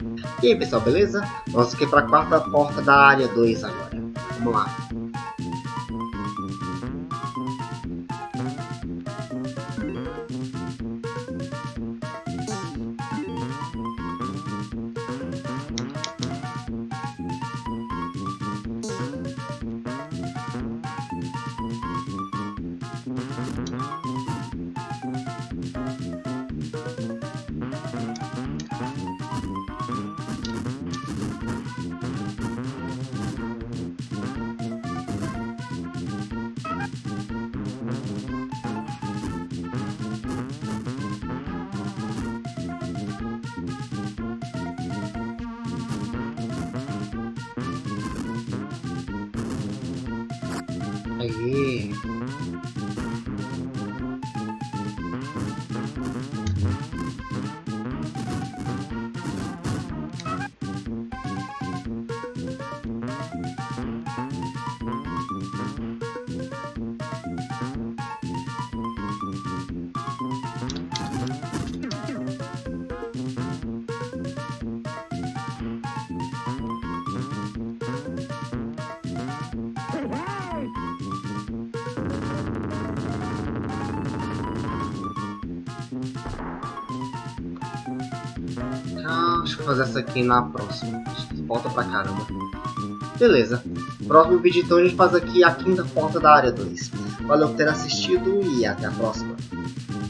E aí pessoal, beleza? Vamos aqui para a quarta porta da área 2 agora. Vamos lá. Aí. Deixa eu fazer essa aqui na próxima. Volta pra caramba. Beleza. Próximo vídeo então a gente faz aqui a quinta porta da área 2. Valeu por ter assistido e até a próxima.